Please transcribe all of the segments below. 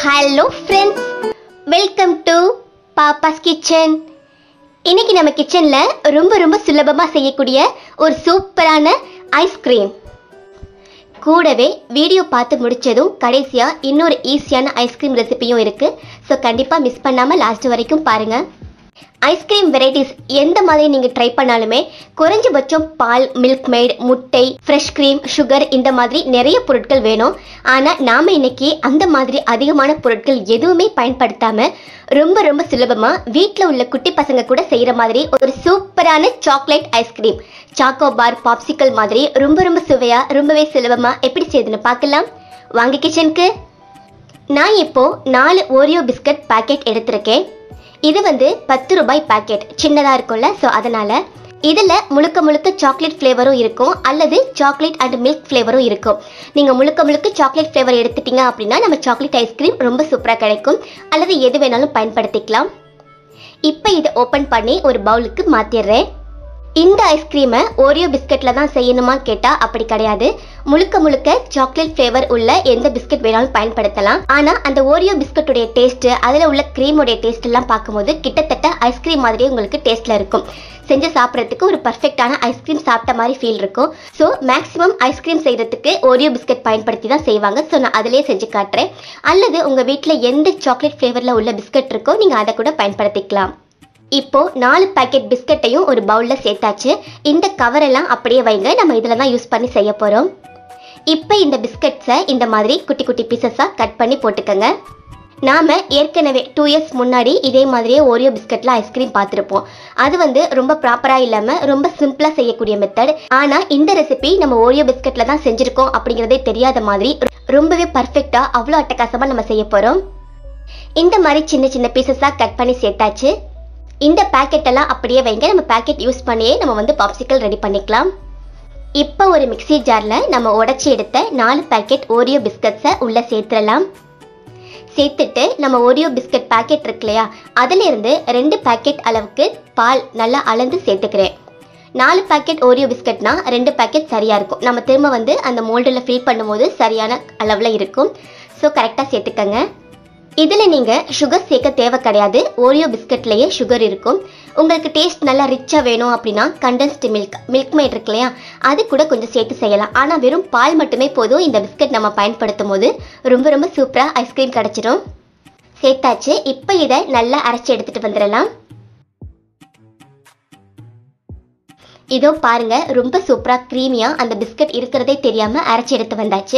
Hello friends, welcome to Pappa's kitchen. இன்னைக்கு நம்ம கிச்சன்ல ரொம்ப சுலபமாக செய்யக்கூடிய ஒரு சூப்பரான ஐஸ்கிரீம். கூடவே வீடியோ பார்த்து முடிச்சதும் கடைசியாக இன்னொரு ஈஸியான ஐஸ்கிரீம் ரெசிபியும் இருக்கு. ஸோ கண்டிப்பாக மிஸ் பண்ணாமல் லாஸ்ட் வரைக்கும் பாருங்க. ஐஸ்கிரீம் வெரைட்டிஸ் எந்த மாதிரி நீங்கள் ட்ரை பண்ணாலுமே குறைஞ்சபட்சம் பால், மில்க் மேட், முட்டை, ஃப்ரெஷ் க்ரீம், சுகர் இந்த மாதிரி நிறைய பொருட்கள் வேணும். ஆனால் நாம் இன்னைக்கு அந்த மாதிரி அதிகமான பொருட்கள் எதுவுமே பயன்படுத்தாமல் ரொம்ப சுலபமாக வீட்டில் உள்ள குட்டி பசங்க கூட செய்கிற மாதிரி ஒரு சூப்பரான chocolate ice cream, choco bar, popsicle மாதிரி ரொம்ப சுவையாக ரொம்பவே சுலபமாக எப்படி செய்யுதுன்னு பார்க்கலாம். வாங்க கிச்சனுக்கு. நான் இப்போ 4 ஓரியோ பிஸ்கட் பாக்கெட் எடுத்திருக்கேன். இது 10 ரூபாய் பாக்கெட், சின்னதாக இருக்கும்ல. ஸோ அதனால் இதில் முழுக்க சாக்லேட் ஃப்ளேவரும் இருக்கும், அல்லது சாக்லேட் அண்ட் மில்க் ஃப்ளேவரும் இருக்கும். நீங்கள் முழுக்க சாக்லேட் ஃப்ளேவர் எடுத்துட்டீங்க அப்படின்னா நம்ம சாக்லேட் ஐஸ்கிரீம் ரொம்ப சூப்பராக கிடைக்கும், அல்லது எது வேணாலும் பயன்படுத்திக்கலாம். இப்போ இதை ஓப்பன் பண்ணி ஒரு பவுலுக்கு மாற்றிடுறேன். இந்த ஐஸ்கிரீமை ஓரியோ பிஸ்கட்டில் தான் செய்யணுமா கேட்டால் அப்படி கிடையாது. முழுக்க சாக்லேட் ஃப்ளேவர் உள்ள எந்த பிஸ்கட் வேணாலும் பயன்படுத்தலாம். ஆனால் அந்த ஓரியோ பிஸ்கட்டுடைய டேஸ்ட்டு, அதில் உள்ள க்ரீமுடைய டேஸ்ட் எல்லாம் பார்க்கும்போது கிட்டத்தட்ட ஐஸ்கிரீம் மாதிரியே உங்களுக்கு டேஸ்ட்டில் இருக்கும். செஞ்சு சாப்பிட்றதுக்கு ஒரு பர்ஃபெக்டான ஐஸ்கிரீம் சாப்பிட்ட மாதிரி ஃபீல் இருக்கும். ஸோ மேக்ஸிமம் ஐஸ்கிரீம் செய்கிறதுக்கு ஓரியோ பிஸ்கட் பயன்படுத்தி தான் செய்வாங்க. ஸோ நான் அதிலே செஞ்சு காட்டுறேன். அல்லது உங்கள் வீட்டில் எந்த சாக்லேட் ஃப்ளேவரில் உள்ள பிஸ்கட் இருக்கோ நீங்கள் அதை கூட பயன்படுத்திக்கலாம். இப்போ 4 பேக்கெட் பிஸ்கட்டையும் ஒரு பவுலில் சேர்த்தாச்சு. இந்த கவரெல்லாம் அப்படியே வைங்க, நம்ம இதில் தான் யூஸ் பண்ணி செய்ய போகிறோம். இப்போ இந்த பிஸ்கட்ஸை இந்த மாதிரி குட்டி பீசஸாக கட் பண்ணி போட்டுக்கோங்க. நாம் ஏற்கனவே 2 இயர்ஸ் முன்னாடி இதே மாதிரியே ஓரியோ பிஸ்கட்டில் ஐஸ்கிரீம் பார்த்துருப்போம். அது ரொம்ப ப்ராப்பராக இல்லாமல் ரொம்ப சிம்பிளாக செய்யக்கூடிய மெத்தட். ஆனால் இந்த ரெசிபி நம்ம ஓரியோ பிஸ்கட்டில் தான் செஞ்சுருக்கோம் அப்படிங்கிறதே தெரியாத மாதிரி ரொம்பவே பர்ஃபெக்டாக அவ்வளோ அட்டகாசமாக நம்ம செய்ய போகிறோம். இந்த மாதிரி சின்ன பீசஸாக கட் பண்ணி சேர்த்தாச்சு. இந்த பேக்கெட்டெல்லாம் அப்படியே வைங்க, நம்ம பேக்கெட் யூஸ் பண்ணியே நம்ம பாப்சிக்கல் ரெடி பண்ணிக்கலாம். இப்போ ஒரு மிக்ஸி ஜாரில் நம்ம உடச்சி எடுத்த 4 பேக்கெட் ஓரியோ பிஸ்கட்ஸை உள்ளே சேர்த்துடலாம். சேர்த்துட்டு நம்ம ஓரியோ பிஸ்கட் பேக்கெட் இருக்கு இல்லையா, அதிலிருந்து 2 பேக்கெட் அளவுக்கு பால் நல்லா அளந்து சேர்த்துக்கிறேன். 4 பேக்கெட் ஓரியோ பிஸ்கட்னா 2 பேக்கெட் சரியாக இருக்கும். நம்ம திரும்ப அந்த மோல்டில் ஃபில் பண்ணும்போது சரியான அளவில் இருக்கும். ஸோ கரெக்டாக சேர்த்துக்கங்க. இதில் நீங்கள் சுகர் சேர்க்க தேவை கிடையாது. ஓரியோ பிஸ்கட்லேயே சுகர் இருக்கும். உங்களுக்கு டேஸ்ட் நல்லா ரிச்சாக வேணும் அப்படின்னா கண்டென்ஸ்டு மில்க் மேட் இருக்கு இல்லையா, அது கூட கொஞ்சம் சேர்த்து செய்யலாம். ஆனால் வெறும் பால் மட்டுமே போதும். இந்த பிஸ்கட் நம்ம பயன்படுத்தும் போது ரொம்ப சூப்பராக ஐஸ்கிரீம் கிடச்சிடும். சேர்த்தாச்சு. இப்போ இதை நல்லா அரைச்சி எடுத்துகிட்டு வந்துடலாம். இதோ பாருங்க, ரொம்ப சூப்பராக க்ரீமியாக அந்த பிஸ்கட் இருக்கிறதே தெரியாமல் அரைச்சி எடுத்து வந்தாச்சு.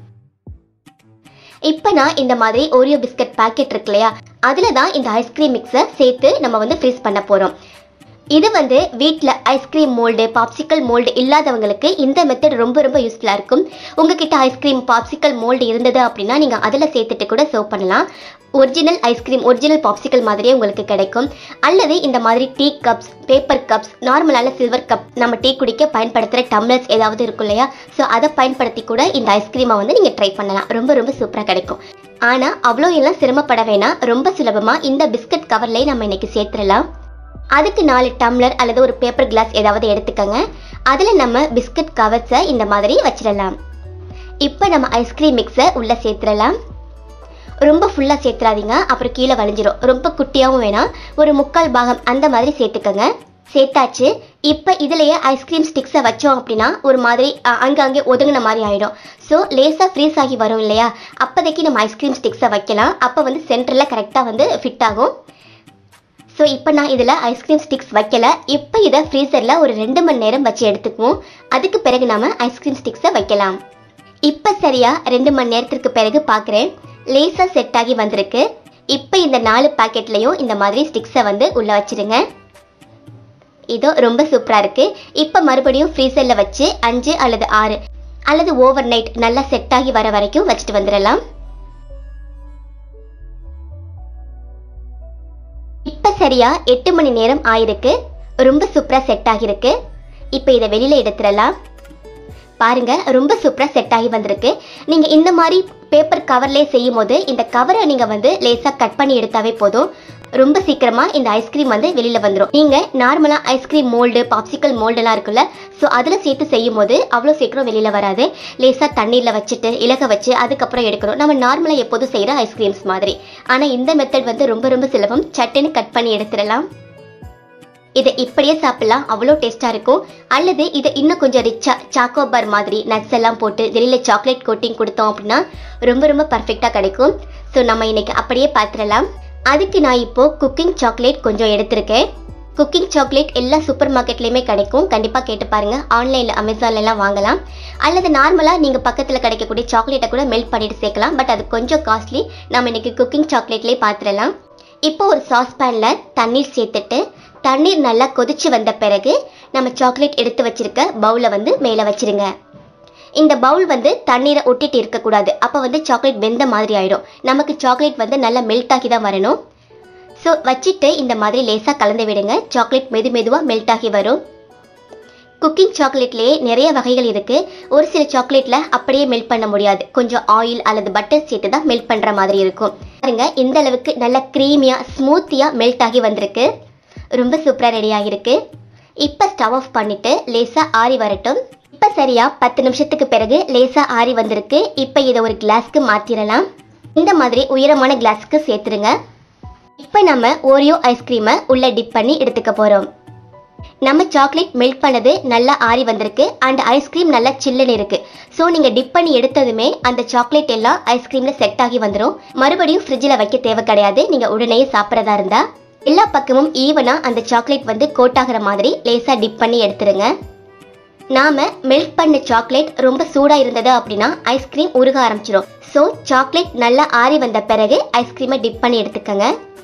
இப்போ நான் இந்த மாதிரி ஓரியோ பிஸ்கட் பேக்கெட் இருக்கு இல்லையா, அதில் தான் இந்த ஐஸ்கிரீம் மிக்ஸை சேர்த்து நம்ம ஃப்ரீஸ் பண்ண போகிறோம். இது வீட்டில் ஐஸ்கிரீம் மோல்டு, பாப்சிக்கல் மோல்டு இல்லாதவங்களுக்கு இந்த மெத்தட் ரொம்ப யூஸ்ஃபுல்லாக இருக்கும். உங்ககிட்ட ஐஸ்கிரீம் பாப்சிக்கல் மோல்டு இருந்தது அப்படின்னா நீங்கள் அதில் சேர்த்துட்டு கூட சர்வ் பண்ணலாம். ஒரிஜினல் ஐஸ்கிரீம், ஒரிஜினல் பாப்சிக்கல் மாதிரியே உங்களுக்கு கிடைக்கும். அல்லது இந்த மாதிரி டீ கப்ஸ், பேப்பர் கப்ஸ், நார்மலான சில்வர் கப், நம்ம டீ குடிக்க பயன்படுத்துகிற டம்ளர்ஸ் ஏதாவது இருக்கும் இல்லையா, ஸோ அதை பயன்படுத்தி கூட இந்த ஐஸ்கிரீமை நீங்கள் ட்ரை பண்ணலாம். ரொம்ப சூப்பராக கிடைக்கும். ஆனால் அவ்வளோ எல்லாம் சிரமப்பட வேணாம். ரொம்ப சுலபமாக இந்த பிஸ்கட் கவர்லேயே நம்ம இன்னைக்கு சேர்த்துடலாம். அதுக்கு 4 டம்ளர் அல்லது ஒரு பேப்பர் கிளாஸ் ஏதாவது எடுத்துக்கோங்க. அதில் நம்ம பிஸ்கட் கவர்ஸை இந்த மாதிரி வச்சிடலாம். இப்போ நம்ம ஐஸ்கிரீம் மிக்ஸை உள்ளே சேர்த்துடலாம். ரொம்ப ஃபுல்லாக சேர்த்துறாதீங்க, அப்புறம் கீழே வலிஞ்சிரும். ரொம்ப குட்டியாகவும் வேணாம், ஒரு 3/4 பாகம் அந்த மாதிரி சேர்த்துக்கோங்க. சேர்த்தாச்சு. இப்போ இதுலேயே ஐஸ்கிரீம் ஸ்டிக்ஸை வச்சோம் அப்படின்னா ஒரு மாதிரி அங்கே ஒதுங்கின மாதிரி ஆகிடும். ஸோ லேசாக ஃப்ரீஸ் ஆகி வரும் இல்லையா, அப்போதைக்கு நம்ம ஐஸ்கிரீம் ஸ்டிக்ஸை வைக்கலாம். அப்போ சென்டரில் கரெக்டாக ஃபிட் ஆகும். ஸோ இப்போ நான் இதில் ஐஸ்கிரீம் ஸ்டிக்ஸ் வைக்கல. இப்போ இதை ஃப்ரீசரில் ஒரு 2 மணி நேரம் வச்சு எடுத்துக்குவோம். அதுக்கு பிறகு நம்ம ஐஸ்கிரீம் ஸ்டிக்ஸை வைக்கலாம். இப்போ சரியாக 2 மணி நேரத்திற்கு பிறகு பார்க்குறேன், லேசாக செட் ஆகி வந்திருக்கு. இப்போ இந்த 4 பேக்கெட்லேயும் இந்த மாதிரி ஸ்டிக்ஸை உள்ளே வச்சுருங்க. இதோ ரொம்ப சூப்பராக இருக்குது. இப்போ மறுபடியும் ஃப்ரீசரில் வச்சு 5 அல்லது 6 அல்லது ஓவர் நைட் நல்லா செட் ஆகி வர வரைக்கும் வச்சுட்டு வந்துடலாம். இப்போ சரியா 8 மணி நேரம் ஆயிருக்கு. ரொம்ப சூப்பராக செட் ஆகிருக்கு. இப்போ இதை வெளியில் எடுத்துடலாம். பாருங்க, ரொம்ப சூப்பராக செட் ஆகி வந்திருக்கு. நீங்கள் இந்த மாதிரி பேப்பர் கவர்லேயே செய்யும் போது இந்த கவரை நீங்கள் லேசாக கட் பண்ணி எடுத்தாவே போதும். ரொம்ப சீக்கிரமா இந்த ஐஸ்கிரீம் வந்து வெளியில வந்துடும். நீங்க நார்மலா ஐஸ்கிரீம் மோல்டு, பாப்சிக்கல் மோல்டெல்லாம் இருக்குல்ல, ஸோ அதில் சேர்த்து செய்யும் போது அவ்வளோ சீக்கிரம் வெளியில வராது. லேசாக தண்ணீரில் வச்சுட்டு இலக வச்சு அதுக்கப்புறம் எடுக்கணும், நம்ம நார்மலாக எப்போதும் செய்கிற ஐஸ்கிரீம்ஸ் மாதிரி. ஆனால் இந்த மெத்தட் வந்து ரொம்ப ரொம்ப சுலபம். சட்டுன்னு கட் பண்ணி எடுத்துடலாம். இதை இப்படியே சாப்பிடலாம், அவ்வளோ டேஸ்ட்டாக இருக்கும். அல்லது இதை இன்னும் கொஞ்சம் ரிச்சாக சாக்கோபார் மாதிரி நட்ஸ் எல்லாம் போட்டு வெளியில் சாக்லேட் கோட்டிங் கொடுத்தோம் அப்படின்னா ரொம்ப ரொம்ப பர்ஃபெக்டாக கிடைக்கும். ஸோ நம்ம இன்னைக்கு அப்படியே பார்த்துடலாம். அதுக்கு நான் இப்போ குக்கிங் சாக்லேட் கொஞ்சம் எடுத்திருக்கேன். குக்கிங் சாக்லேட் எல்லா சூப்பர் மார்க்கெட்லேயுமே கிடைக்கும், கண்டிப்பாக கேட்டு பாருங்கள். ஆன்லைனில் அமேசான்லாம் வாங்கலாம். அல்லது நார்மலாக நீங்கள் பக்கத்தில் கிடைக்கக்கூடிய சாக்லேட்டை கூட மெல்ட் பண்ணிட்டு சேர்க்கலாம். பட் அது கொஞ்சம் காஸ்ட்லி. நம்ம இன்னைக்கு குக்கிங் சாக்லேட்லேயே பார்த்துடலாம். இப்போ ஒரு சாஸ்பேனில் தண்ணீர் சேர்த்துட்டு தண்ணீர் நல்லா கொதிச்சு வந்த பிறகு நம்ம சாக்லேட் எடுத்து வச்சிருக்க பவுலை வந்து மேலே வச்சிருங்க. இந்த பவுல் வந்து தண்ணீரை ஒட்டிட்டு இருக்கக்கூடாது, அப்போ வந்து சாக்லேட் வெந்த மாதிரி ஆயிடும். நமக்கு சாக்லேட் வந்து நல்லா மெல்ட் ஆகி தான் வரணும். ஸோ வச்சுட்டு இந்த மாதிரி லேசாக கலந்து விடுங்க. சாக்லேட் மெதுவாக மெல்ட் ஆகி வரும். குக்கிங் சாக்லேட்லேயே நிறைய வகைகள் இருக்குது. ஒரு சில சாக்லேட்டில் அப்படியே மெல்ட் பண்ண முடியாது, கொஞ்சம் ஆயில் அல்லது பட்டர் சேர்த்து தான் மெல்ட் பண்ணுற மாதிரி இருக்கும். பாருங்க, இந்த அளவுக்கு நல்லா க்ரீமியாக ஸ்மூத்தியாக மெல்ட் ஆகி வந்திருக்கு. ரொம்ப சூப்பராக ரெடி ஆகிருக்கு. இப்போ ஸ்டவ் ஆஃப் பண்ணிவிட்டு லேசாக ஆறி வரட்டும். இப்போ சரியாக 10 நிமிஷத்துக்கு பிறகு லேசாக ஆறி வந்திருக்கு. இப்போ இதை ஒரு கிளாஸ்க்கு மாற்றிடலாம். இந்த மாதிரி உயரமான கிளாஸுக்கு சேர்த்துருங்க. இப்போ நம்ம ஓரியோ ஐஸ்கிரீமை உள்ளே டிப் பண்ணி எடுத்துக்க போகிறோம். நம்ம சாக்லேட் மெல்ட் பண்ணது நல்லா ஆறி வந்திருக்கு அண்ட் ஐஸ்கிரீம் நல்லா சில்லுன்னு இருக்குது. ஸோ நீங்கள் டிப் பண்ணி எடுத்ததுமே அந்த சாக்லேட் எல்லாம் ஐஸ்கிரீமில் செட் ஆகி வந்துடும். மறுபடியும் ஃப்ரிட்ஜில் வைக்க தேவை கிடையாது. நீங்கள் உடனே சாப்பிட்றதா இருந்தால் எல்லா பக்கமும் ஈவனாக அந்த சாக்லேட் வந்து கோட் ஆகிற மாதிரி லேசாக டிப் பண்ணி எடுத்துருங்க. நாம் மெல்ட் பண்ண சாக்லேட் ரொம்ப சூடாக இருந்தது அப்படின்னா ஐஸ்கிரீம் உருக ஆரம்பிச்சிடும். ஸோ சாக்லேட் நல்லா ஆறி வந்த பிறகு ஐஸ்கிரீமை டிப் பண்ணி எடுத்துக்கங்க.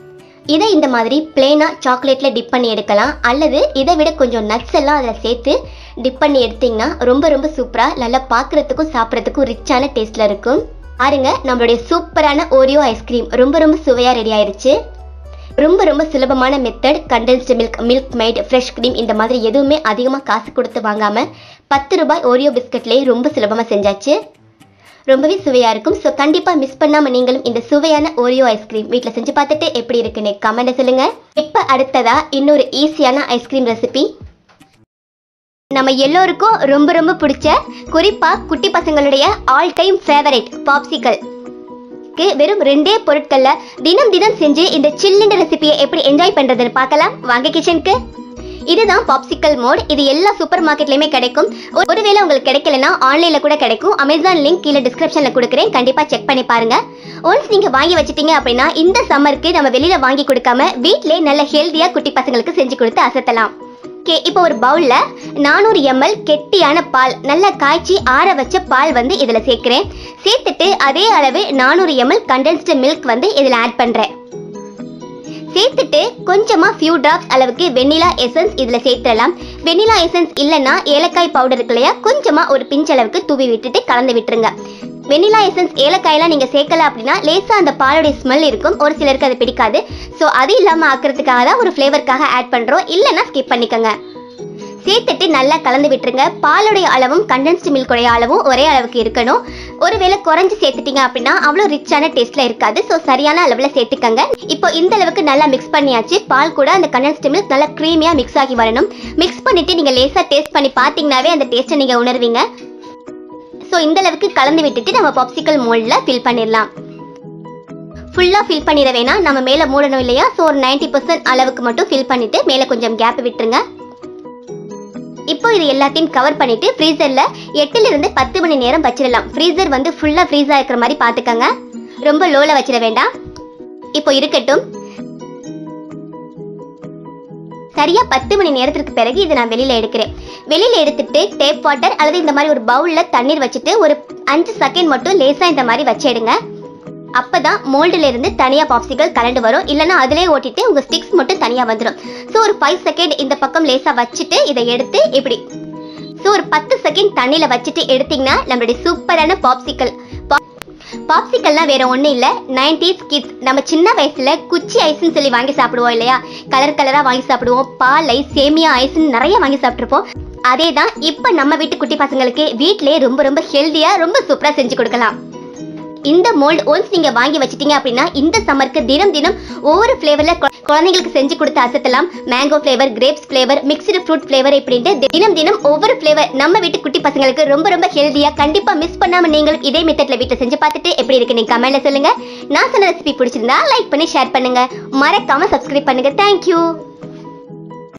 இதை இந்த மாதிரி பிளெயினாக சாக்லேட்டில் டிப் பண்ணி எடுக்கலாம். அல்லது இதை விட கொஞ்சம் நட்ஸ் எல்லாம் அதில் சேர்த்து டிப் பண்ணி எடுத்திங்கன்னா ரொம்ப ரொம்ப சூப்பராக நல்லா பார்க்குறதுக்கும் சாப்பிட்றதுக்கும் ரிச்சான டேஸ்ட்டில் இருக்கும். பாருங்க, நம்மளுடைய சூப்பரான ஓரியோ ஐஸ்கிரீம் ரொம்ப ரொம்ப சுவையாக ரெடி ஆயிடுச்சு. ரொம்ப ரொம்ப சுலபமான method. Condensed milk, milkmaid, fresh cream இந்த மாதிரி எதுவுமே அதிகமாக காசு கொடுத்து வாங்காமல் 10 ரூபாய் ஓரியோ பிஸ்கட்லேயே ரொம்ப சுலபமாக செஞ்சாச்சு. ரொம்பவே சுவையாக இருக்கும். ஸோ கண்டிப்பாக மிஸ் பண்ணாமல் நீங்களும் இந்த சுவையான ஓரியோ ஐஸ்கிரீம் வீட்டில் செஞ்சு பார்த்துட்டு எப்படி இருக்குன்னு கமெண்ட்டை சொல்லுங்கள். இப்போ அடுத்ததாக இன்னொரு ஈஸியான ஐஸ்கிரீம் ரெசிபி. நம்ம எல்லோருக்கும் ரொம்ப ரொம்ப பிடிச்ச, குறிப்பாக குட்டி பசங்களுடைய ஆல் டைம் ஃபேவரட் பாப்சிக்கல் வெறும் 2 பொருட்களில் தினம் தினம் செஞ்சு இந்த சில்லுண்ட ரெசிபியை எப்படி என்ஜாய் பண்ணுறதுன்னு பார்க்கலாம். வாங்க கிச்சனுக்கு. இதுதான் பாப்சிக்கல் மோட். இது எல்லா சூப்பர் மார்க்கெட்லையுமே கிடைக்கும். ஒருவேளை உங்களுக்கு கிடைக்கலன்னா ஆன்லைனில் கூட கிடைக்கும். அமேசான் லிங்க் கீழே டிஸ்கிரிப்ஷனில் கொடுக்குறேன், கண்டிப்பாக செக் பண்ணி பாருங்க. ஒன்ஸ் நீங்கள் வாங்கி வச்சிட்டீங்க அப்படின்னா இந்த சம்மருக்கு நம்ம வெளியில் வாங்கி கொடுக்காம வீட்டிலே நல்ல ஹெல்த்தியாக குட்டி பசங்களுக்கு செஞ்சு கொடுத்து அசத்தலாம். ஓகே, இப்போ ஒரு பவுலில் 400 ml கெட்டியான பால், நல்லா காய்ச்சி ஆற வச்ச பால் வந்து இதில் சேர்க்குறேன். சேர்த்துட்டு அதே அளவு 400 ml கண்டென்ஸ்டு மில்க் வந்து இதில் ஆட் பண்ணுறேன். சேர்த்துட்டு கொஞ்சமாக ஃபியூ ட்ராப்ஸ் அளவுக்கு வெண்ணிலா எசன்ஸ் இதில் சேர்த்துடலாம். வெண்ணிலா எசன்ஸ் இல்லைன்னா ஏலக்காய் பவுடர் இருக்கு இல்லையா, கொஞ்சமாக ஒரு பிஞ்ச் அளவுக்கு தூவி விட்டுட்டு கலந்து விட்டுருங்க. வெண்ணிலா எசன்ஸ் ஏலக்காயெல்லாம் நீங்கள் சேர்க்கல அப்படின்னா லேசாக அந்த பாலுடைய ஸ்மெல் இருக்கும், ஒரு சிலருக்கு அது பிடிக்காது. ஸோ அது இல்லாமல் ஆக்கிறதுக்காக தான் ஒரு ஃப்ளேவருக்காக ஆட் பண்ணுறோம், இல்லைன்னா ஸ்கிப் பண்ணிக்கோங்க. சேர்த்துட்டு நல்லா கலந்து விட்டுருங்க. பாலுடைய அளவும் கண்டென்ஸ்டு மில்கோடைய அளவும் ஒரே அளவுக்கு இருக்கணும். ஒருவேளை குறைஞ்சி சேர்த்துட்டீங்க அப்படின்னா அவ்வளோ ரிச்சான டேஸ்ட்டில் இருக்காது. ஸோ சரியான அளவில் சேர்த்துக்கங்க. இப்போ இந்த அளவுக்கு நல்லா மிக்ஸ் பண்ணியாச்சு. பால் கூட அந்த கண்டென்ஸ்டு மில்க் நல்லா க்ரீமியாக மிக்ஸ் ஆகி வரணும். மிக்ஸ் பண்ணிவிட்டு நீங்கள் லேசாக டேஸ்ட் பண்ணி பார்த்தீங்கன்னாவே அந்த டேஸ்ட்டை நீங்கள் உணர்வீங்க. ஸோ இந்த அளவுக்கு கலந்து விட்டுட்டு நம்ம பாப்சிக்கல் மோல்டில் ஃபில் பண்ணிடலாம். ஃபுல்லாக ஃபில் பண்ணிட வேணாம், நம்ம மேலே மூடணும் இல்லையா. ஸோ ஒரு 90% அளவுக்கு மட்டும் ஃபில் பண்ணிவிட்டு மேலே கொஞ்சம் கேப் விட்டுருங்க. இப்போ இது எல்லாத்தையும் கவர் பண்ணிட்டு ஃப்ரீசரில் 8 to 10 மணி நேரம் வச்சிடலாம். ஃப்ரீசர் வந்து ஃபுல்லாக ஃப்ரீஸாக இருக்கிற மாதிரி பார்த்துக்கங்க, ரொம்ப லோவில் வச்சிட வேண்டாம். இப்போ இருக்கட்டும். சரியா 10 மணி நேரத்துக்கு பிறகு இதை நான் வெளியில் எடுக்கிறேன். வெளியில் எடுத்துட்டு டேப் வாட்டர் அல்லது இந்த மாதிரி ஒரு பவுலில் தண்ணீர் வச்சுட்டு ஒரு 5 செகண்ட் மட்டும் லேசாக இந்த மாதிரி வச்சிடுங்க. அப்பதான் மோல்டில் இருந்து தனியாக பாப்சிக்கல் கலண்டு வரும், இல்லைன்னா அதிலே ஓட்டிட்டு உங்கள் ஸ்டிக்ஸ் மட்டும் தனியாக வந்துடும். ஸோ ஒரு 5 செகண்ட் இந்த பக்கம் லேசாக வச்சுட்டு இதை எடுத்து இப்படி ஸோ ஒரு 10 செகண்ட் தண்ணியில் வச்சுட்டு எடுத்தீங்கன்னா நம்மளுடைய சூப்பரான பாப்சிக்கல். பாப்சிக்கல்லாம் வேற ஒன்றும் இல்லை, 90s கிட்ஸ் நம்ம சின்ன வயசுல குச்சி ஐஸ்ன்னு சொல்லி வாங்கி சாப்பிடுவோம் இல்லையா, கலர் கலராக வாங்கி சாப்பிடுவோம். பால் ஐஸ், சேமியா ஐஸ்ன்னு நிறைய வாங்கி சாப்பிட்ருப்போம். அதே தான் இப்போ நம்ம வீட்டு குட்டி பசங்களுக்கு வீட்டிலே ரொம்ப ரொம்ப ஹெல்த்தியாக ரொம்ப சூப்பராக செஞ்சு கொடுக்கலாம். இந்த மோல்ட் ஒன்ஸ் நீங்க வாங்கி வச்சிட்டீங்க அப்படின்னா இந்த சம்மருக்கு தினம் தினம் ஒவ்வொரு ஃப்ளேவர்ல குழந்தைங்களுக்கு செஞ்சு கொடுத்து அசத்தலாம். Mango flavour, grapes flavour, mixed fruit flavour இப்படின்ட்டு தினம் தினம் ஒவ்வொரு ஃப்ளேவர் நம்ம வீட்டு குட்டி பசங்களுக்கு ரொம்ப ரொம்ப ஹெல்தியா கண்டிப்பா மிஸ் பண்ணாம நீங்களும் இதே மெத்தட்ல வீட்டில் செஞ்சு பார்த்துட்டு எப்படி இருக்கு நீங்க கமெண்ட்ல சொல்லுங்க. நான் சொன்ன ரெசிபி பிடிச்சிருந்தா லைக் பண்ணி ஷேர் பண்ணுங்க. மறக்காம சப்ஸ்கிரைப் பண்ணுங்க. தேங்க்யூ.